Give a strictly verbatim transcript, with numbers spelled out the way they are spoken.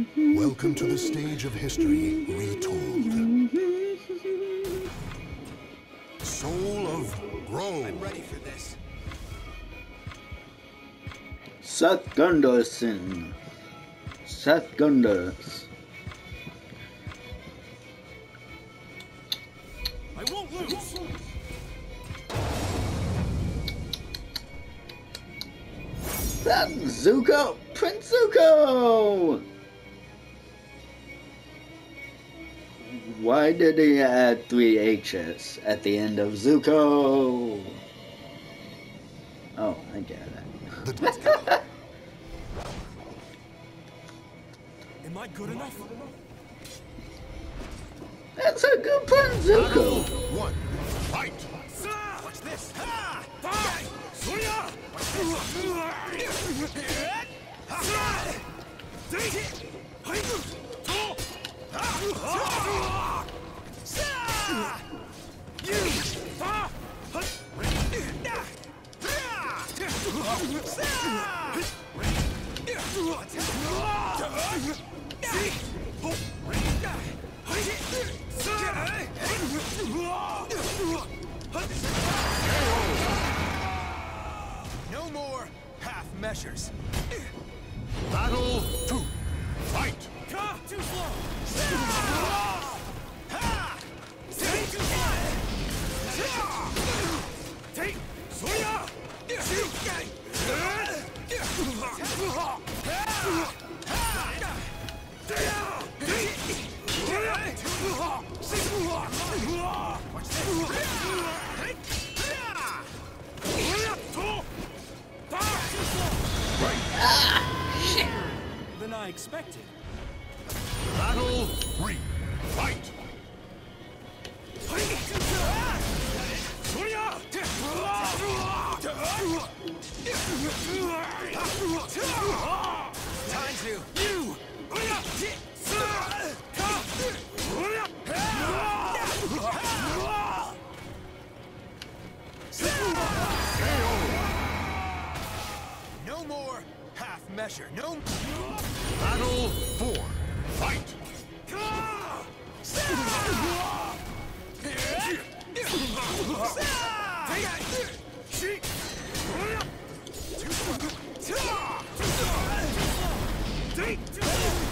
Welcome to the stage of history retold. Soul of Rome. I'm ready for this. Seth Gunderson. Seth Gunders. I won't lose. That's Zuko! Prince Zuko! Why did he add three H's at the end of Zuko? Oh, I get it. Let's go. Am I good enough? That's a good Prince Zuko! One. Fight. Watch this. Ha! Bye. Soya! No more half measures. Battle two. Fight. Too slow. Stay too slow. Take Soya. Than I expected. Battle three. Fight. Time to you. No more half measure. No. Battle four. Fight. Take